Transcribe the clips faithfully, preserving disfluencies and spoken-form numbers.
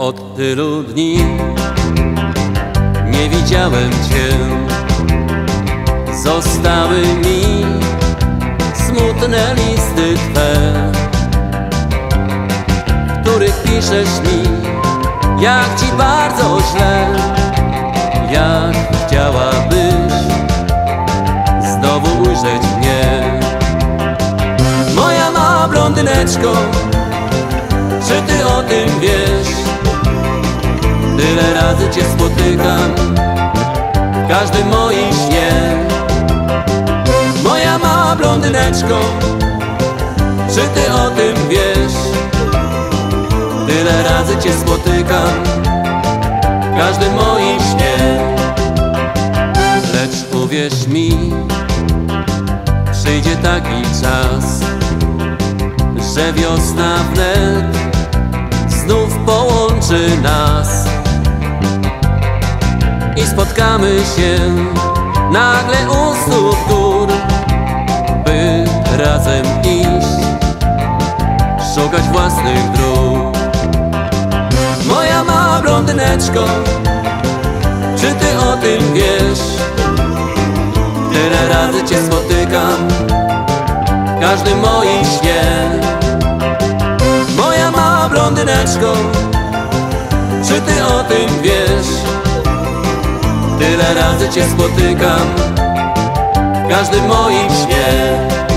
Od tylu dni nie widziałem Cię. Zostały mi smutne listy Twe, w których piszesz mi, jak Ci bardzo źle, jak chciałabyś znowu ujrzeć mnie. Moja mała blondyneczko, czy Ty o tym wiesz? Tyle razy Cię spotykam w każdym moim śnie. Moja mała blondyneczko, czy Ty o tym wiesz? Tyle razy Cię spotykam w każdym moim śnie. Lecz uwierz mi, przyjdzie taki czas, że wiosna wnet znów połączy nas i spotkamy się nagle u stóp gór, by razem iść, szukać własnych dróg. Moja mała blondyneczko, czy Ty o tym wiesz? Tyle razy Cię spotykam w każdym moim śnie. Moja mała blondyneczko, czy Ty o tym wiesz? Tyle razy Cię spotykam w każdym moim śnie.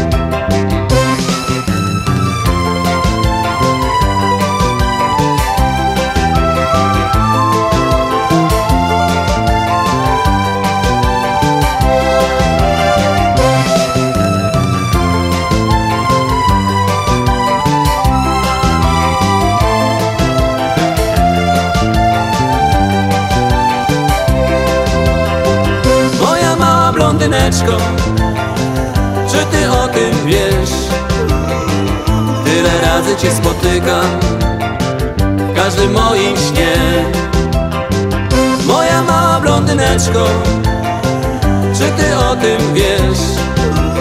Blondyneczko, czy Ty o tym wiesz? Tyle razy Cię spotykam w każdym moim śnie. Moja mała blondyneczko, czy Ty o tym wiesz?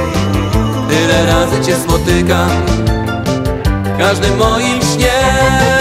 Tyle razy Cię spotykam w każdym moim śnie.